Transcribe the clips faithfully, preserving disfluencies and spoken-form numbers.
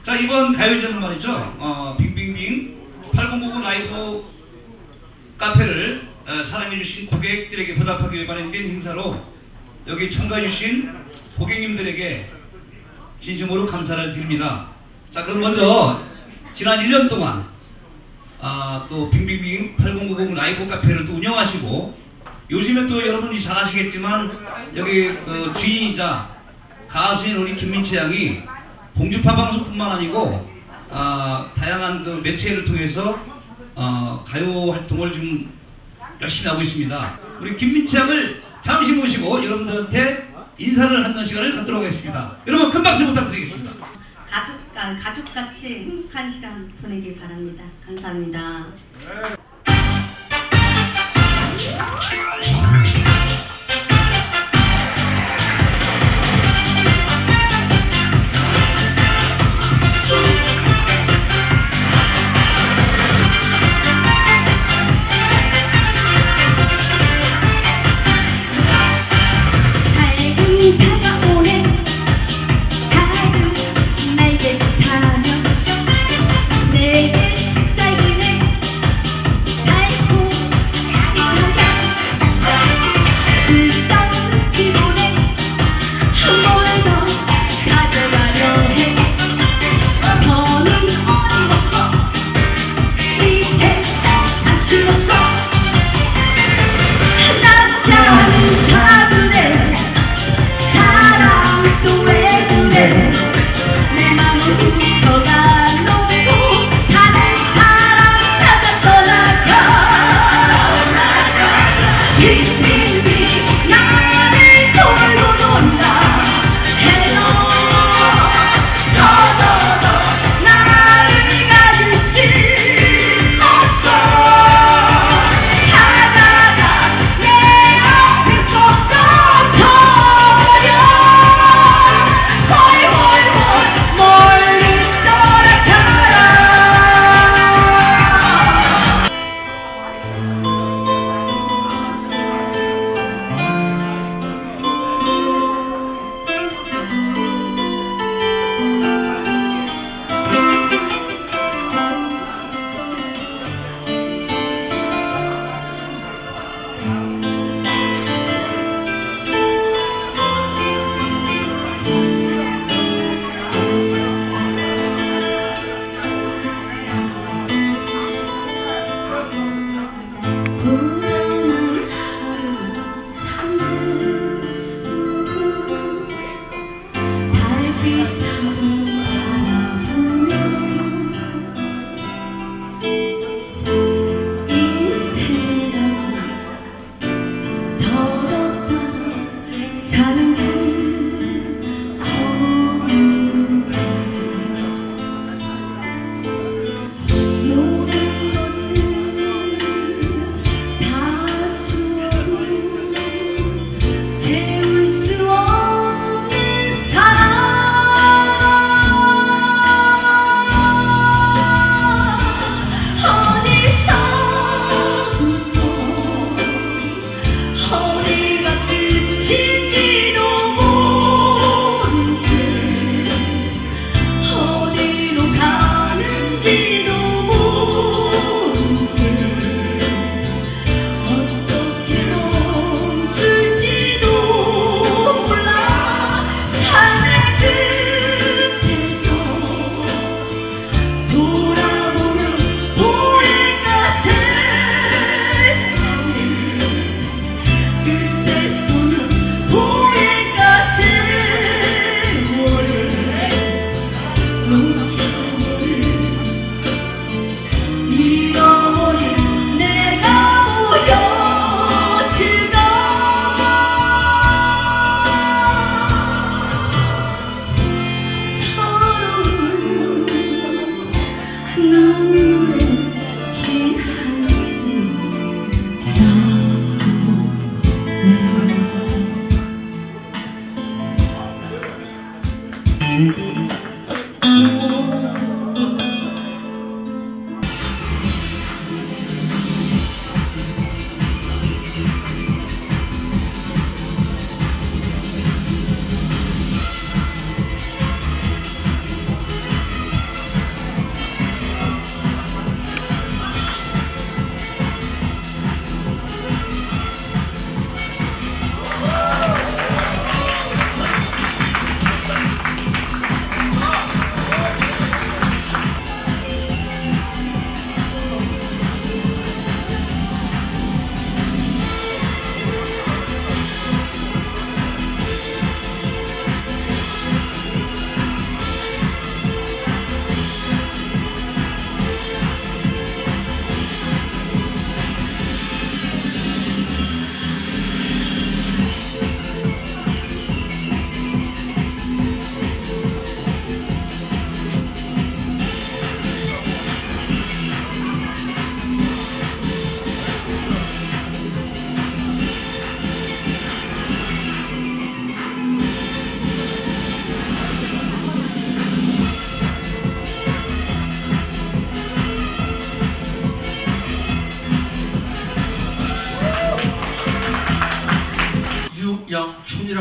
자, 이번 가요제는 말이죠. 어, 빙빙빙 팔공구구 라이브 카페를 어, 사랑해주신 고객들에게 보답하기 위해 마련된 행사로 여기 참가해주신 고객님들에게 진심으로 감사를 드립니다. 자, 그럼 먼저 지난 일 년 동안 아, 또 빙빙빙 팔공구구 라이브 카페를 또 운영하시고 요즘에 또 여러분이 잘 아시겠지만 여기 그 주인이자 가수인 우리 김민채 양이 공주파 방송뿐만 아니고 아, 다양한 그 매체를 통해서 어, 가요 활동을 좀 열심히 하고 있습니다. 우리 김민채 양을 잠시 모시고 여러분들한테 인사를 하는 시간을 갖도록 하겠습니다. 여러분 큰 박수 부탁드리겠습니다. 가족, 가족같이 행복한 시간 보내길 바랍니다. 감사합니다. 네.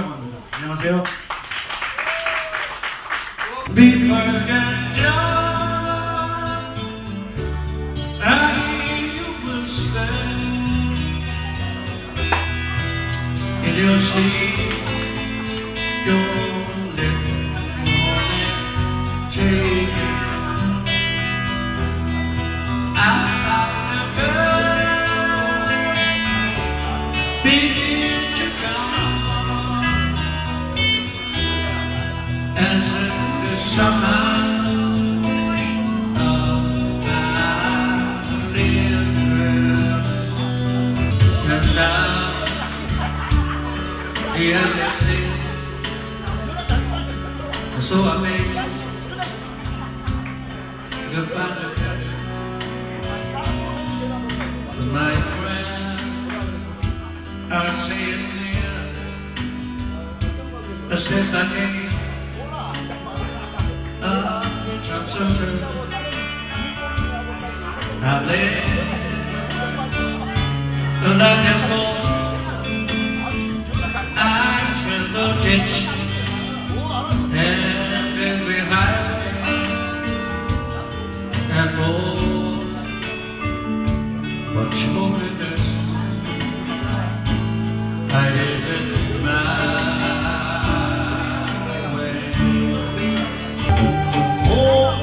이라고 합니다. 안녕하세요. So I make the final cut. My friend, I say it here. I said my name. Ah, I'm so true. I live the life that's more. I tremble ditch. And every high and more, much more than this, I did it my way. Oh,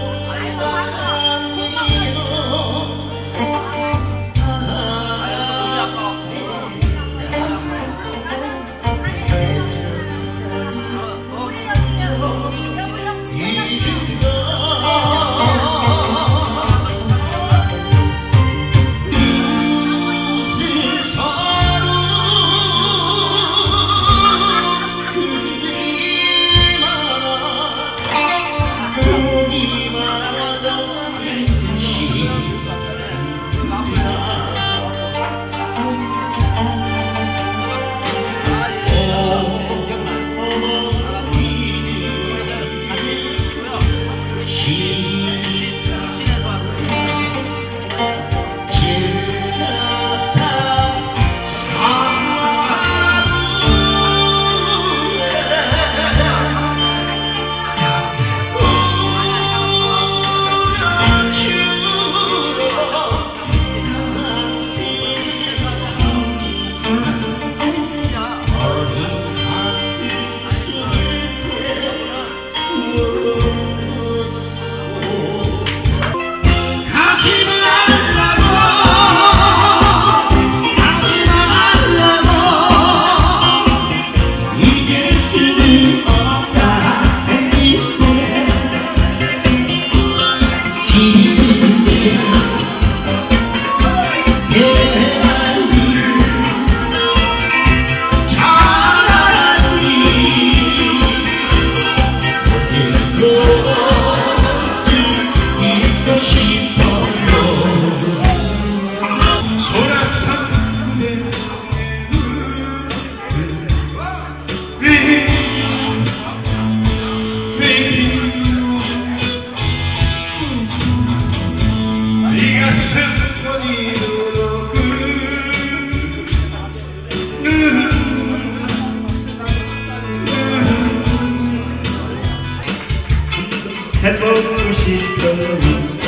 해보고 싶어요.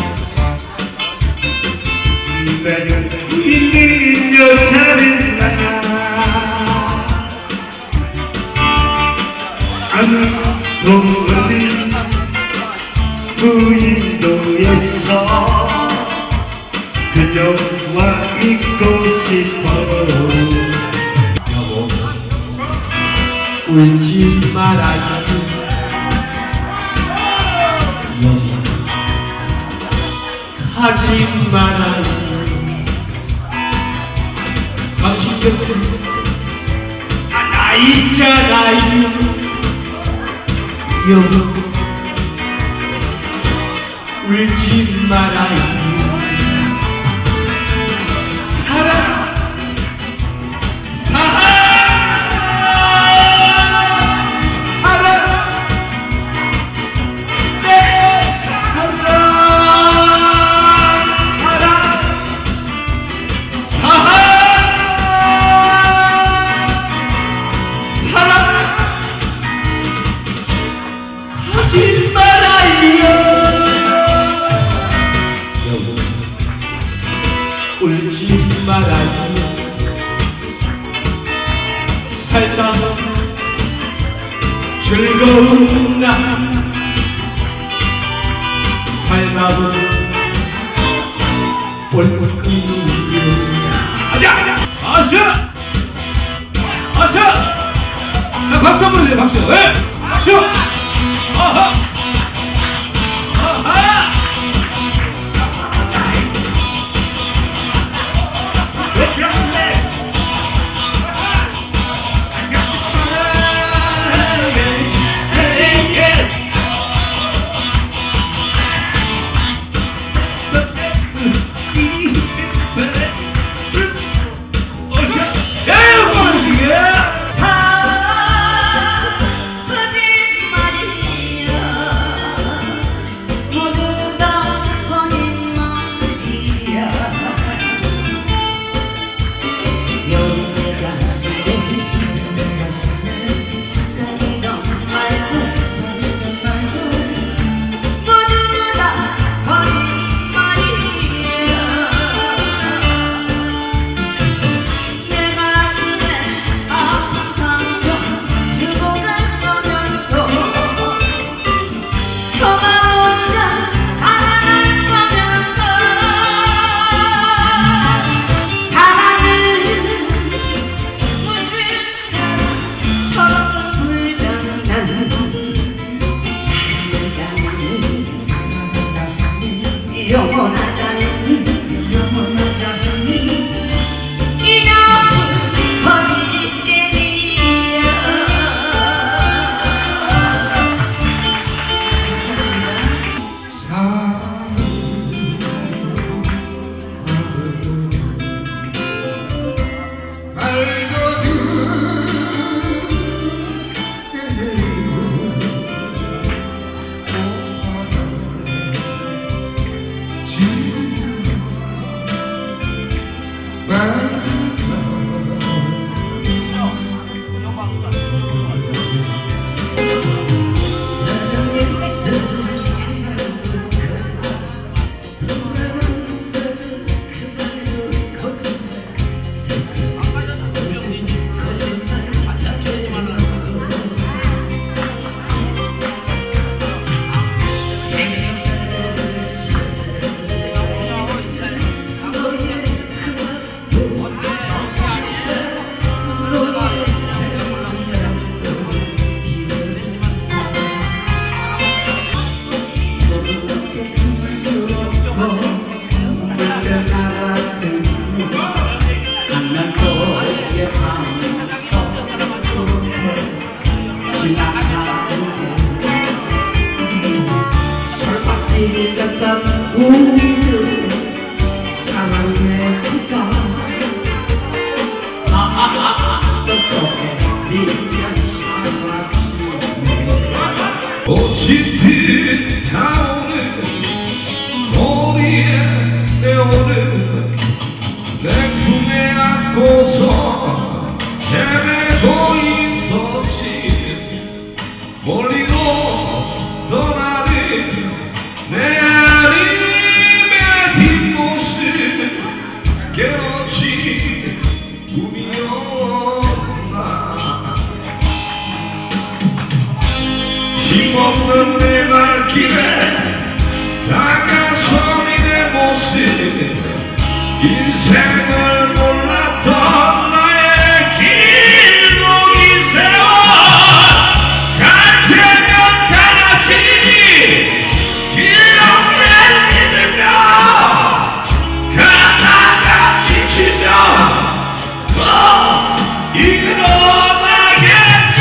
매년 있는 여자를 만나 아무도 없는 무인도에서 그녀와 있고 싶어요. 여보 울지 말아요. 하지 말아요. 당신 곁에 하나 있잖아요. 여보 울지 말아요. 사랑 사랑 사랑 즐거운 날 살다보 올것뿐이요. 아자! 아스! 아스! 자, 박수 한번 주세요, 박수. 예! 박수! 아하! 아하! 영원하다는 영원하다는 이 나쁜 허리쟁이야. 꽃이 피어오는 머리에 내오는 내 품에 안고서 헤매고 있었지. 멀리로 떠나는 내 아림의 뒷모습 깨어진 꿈이었나. 힘없는 내 발길에 다가서니 내 모습, 인생을 몰랐던 나의 길목이 세워 갈 테면 가라지 이렇게 믿으며 가다가 지치며 너 이끌어나겠지.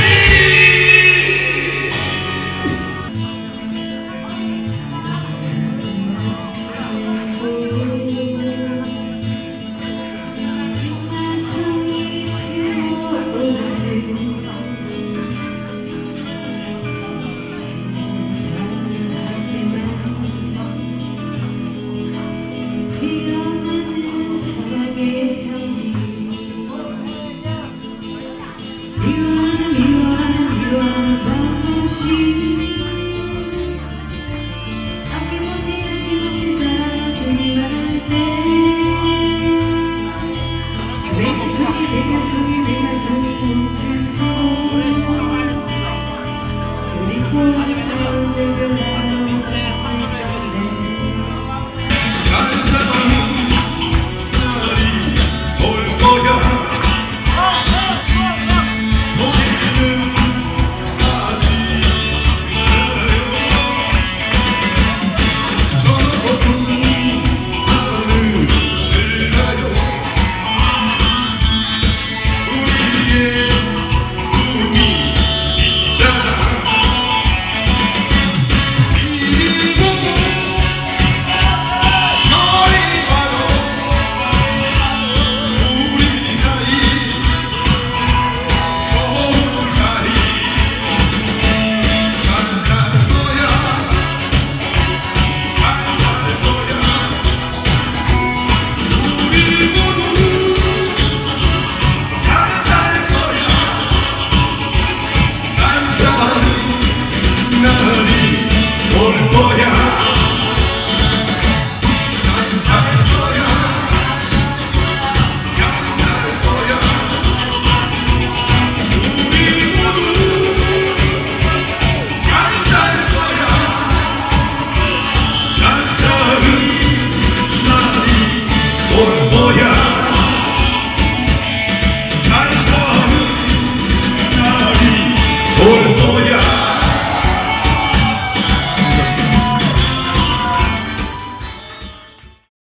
날이 올 거야